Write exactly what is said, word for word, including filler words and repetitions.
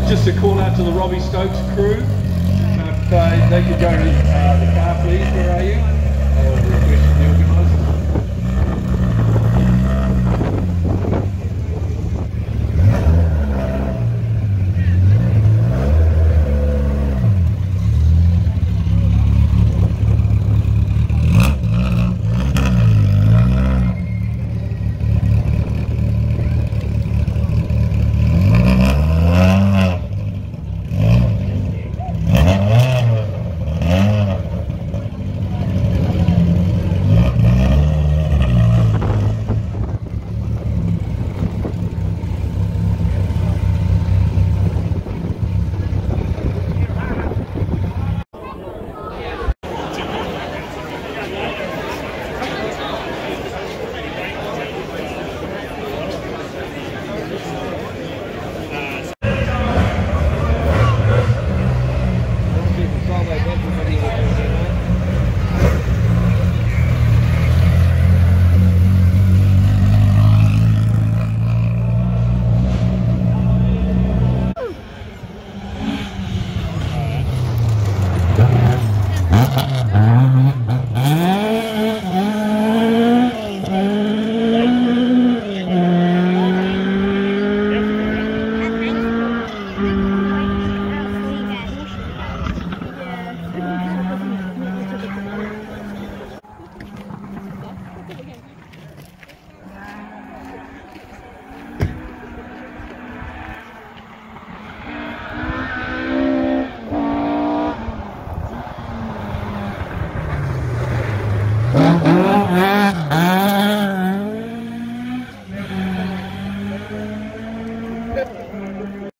Just a call out to the Robbie Stokes crew. If uh, they could go to uh, the car, please. Where are you? Uh, request from the organiser. Mm-hmm.